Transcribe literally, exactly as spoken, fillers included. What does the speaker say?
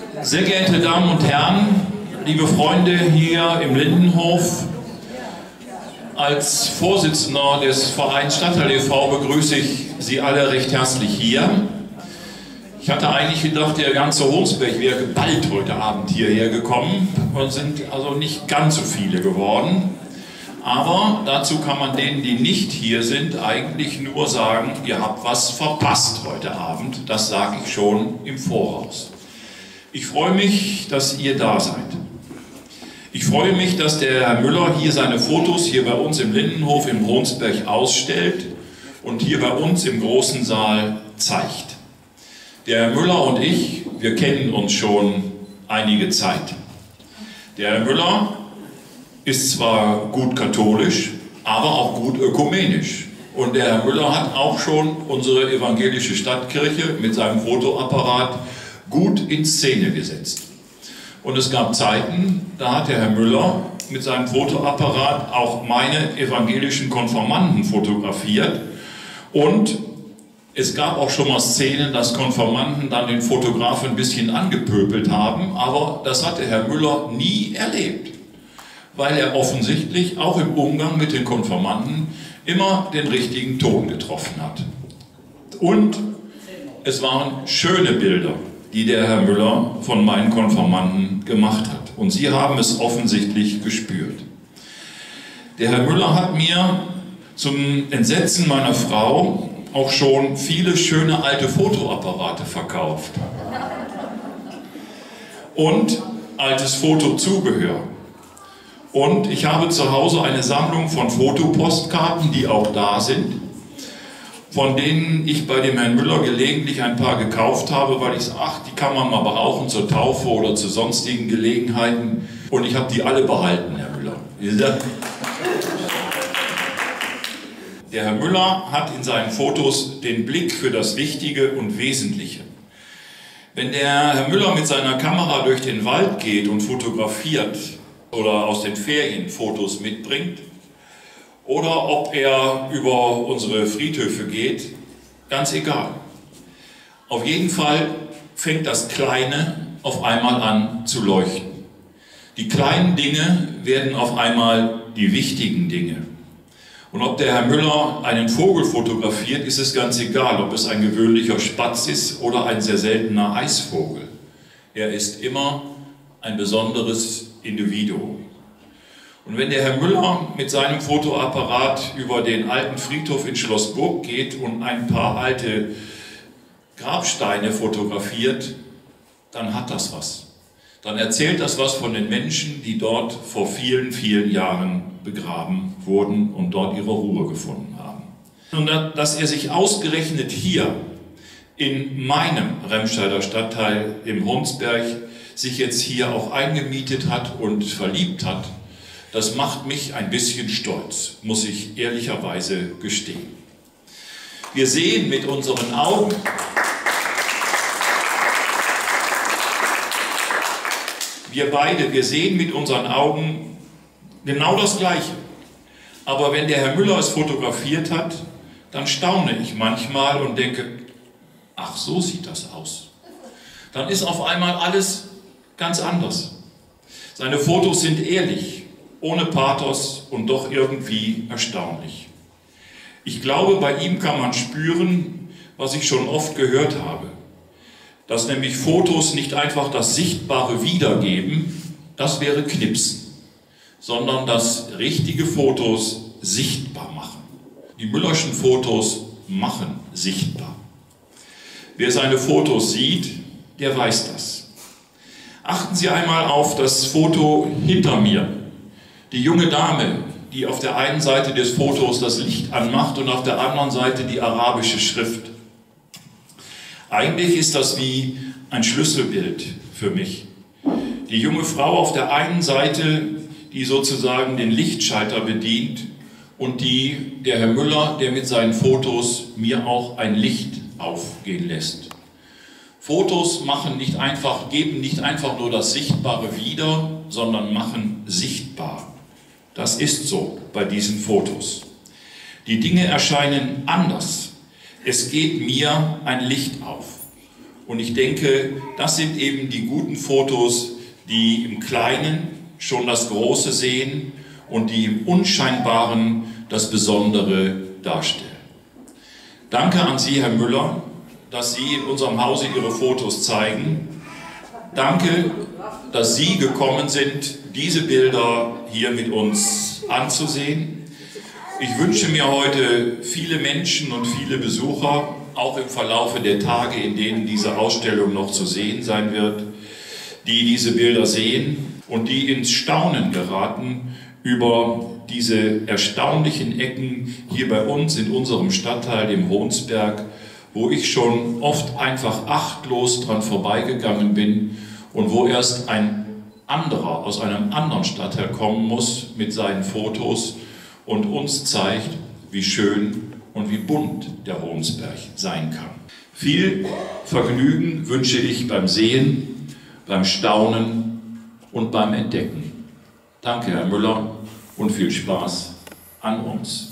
Sehr geehrte Damen und Herren, liebe Freunde hier im Lindenhof, als Vorsitzender des Vereins Stadtteil e V begrüße ich Sie alle recht herzlich hier. Ich hatte eigentlich gedacht, der ganze Hohnsberg wäre geballt heute Abend hierher gekommen und sind also nicht ganz so viele geworden. Aber dazu kann man denen, die nicht hier sind, eigentlich nur sagen, ihr habt was verpasst heute Abend. Das sage ich schon im Voraus. Ich freue mich, dass ihr da seid. Ich freue mich, dass der Herr Müller hier seine Fotos hier bei uns im Lindenhof im Hohnsberg ausstellt und hier bei uns im großen Saal zeigt. Der Herr Müller und ich, wir kennen uns schon einige Zeit. Der Herr Müller ist zwar gut katholisch, aber auch gut ökumenisch. Und der Herr Müller hat auch schon unsere evangelische Stadtkirche mit seinem Fotoapparat gut in Szene gesetzt. Und es gab Zeiten, da hat der Herr Müller mit seinem Fotoapparat auch meine evangelischen Konfirmanden fotografiert. Und es gab auch schon mal Szenen, dass Konfirmanden dann den Fotografen ein bisschen angepöbelt haben, aber das hat der Herr Müller nie erlebt, weil er offensichtlich auch im Umgang mit den Konfirmanden immer den richtigen Ton getroffen hat. Und es waren schöne Bilder, die der Herr Müller von meinen Konfirmanden gemacht hat. Und Sie haben es offensichtlich gespürt. Der Herr Müller hat mir zum Entsetzen meiner Frau auch schon viele schöne alte Fotoapparate verkauft. Und altes Fotozubehör. Und ich habe zu Hause eine Sammlung von Fotopostkarten, die auch da sind, von denen ich bei dem Herrn Müller gelegentlich ein paar gekauft habe, weil ich sage, ach, die kann man mal brauchen zur Taufe oder zu sonstigen Gelegenheiten. Und ich habe die alle behalten, Herr Müller. Der Herr Müller hat in seinen Fotos den Blick für das Wichtige und Wesentliche. Wenn der Herr Müller mit seiner Kamera durch den Wald geht und fotografiert oder aus den Ferien Fotos mitbringt, oder ob er über unsere Friedhöfe geht, ganz egal. Auf jeden Fall fängt das Kleine auf einmal an zu leuchten. Die kleinen Dinge werden auf einmal die wichtigen Dinge. Und ob der Herr Müller einen Vogel fotografiert, ist es ganz egal, ob es ein gewöhnlicher Spatz ist oder ein sehr seltener Eisvogel. Er ist immer ein besonderes Individuum. Und wenn der Herr Müller mit seinem Fotoapparat über den alten Friedhof in Schlossburg geht und ein paar alte Grabsteine fotografiert, dann hat das was. Dann erzählt das was von den Menschen, die dort vor vielen, vielen Jahren begraben wurden und dort ihre Ruhe gefunden haben. Und dass er sich ausgerechnet hier in meinem Remscheider Stadtteil im Hohnsberg sich jetzt hier auch eingemietet hat und verliebt hat, das macht mich ein bisschen stolz, muss ich ehrlicherweise gestehen. Wir sehen mit unseren Augen, wir beide, wir sehen mit unseren Augen genau das Gleiche. Aber wenn der Herr Müller es fotografiert hat, dann staune ich manchmal und denke, ach, so sieht das aus. Dann ist auf einmal alles ganz anders. Seine Fotos sind ehrlich, ohne Pathos und doch irgendwie erstaunlich. Ich glaube, bei ihm kann man spüren, was ich schon oft gehört habe, dass nämlich Fotos nicht einfach das Sichtbare wiedergeben, das wäre Knipsen, sondern dass richtige Fotos sichtbar machen. Die Müllerschen Fotos machen sichtbar. Wer seine Fotos sieht, der weiß das. Achten Sie einmal auf das Foto hinter mir. Die junge Dame, die auf der einen Seite des Fotos das Licht anmacht und auf der anderen Seite die arabische Schrift. Eigentlich ist das wie ein Schlüsselbild für mich. Die junge Frau auf der einen Seite, die sozusagen den Lichtschalter bedient, und die, der Herr Müller, der mit seinen Fotos mir auch ein Licht aufgehen lässt. Fotos machen nicht einfach, geben nicht einfach nur das Sichtbare wieder, sondern machen sichtbar. Das ist so bei diesen Fotos. Die Dinge erscheinen anders. Es geht mir ein Licht auf. Und ich denke, das sind eben die guten Fotos, die im Kleinen schon das Große sehen und die im Unscheinbaren das Besondere darstellen. Danke an Sie, Herr Müller, dass Sie in unserem Hause Ihre Fotos zeigen. Danke, dass Sie gekommen sind, diese Bilder hier mit uns anzusehen. Ich wünsche mir heute viele Menschen und viele Besucher, auch im Verlaufe der Tage, in denen diese Ausstellung noch zu sehen sein wird, die diese Bilder sehen und die ins Staunen geraten über diese erstaunlichen Ecken hier bei uns in unserem Stadtteil, dem Hohnsberg, wo ich schon oft einfach achtlos dran vorbeigegangen bin und wo erst ein anderer aus einem anderen Stadtteil kommen muss mit seinen Fotos und uns zeigt, wie schön und wie bunt der Hohnsberg sein kann. Viel Vergnügen wünsche ich beim Sehen, beim Staunen und beim Entdecken. Danke, Herr Müller, und viel Spaß an uns.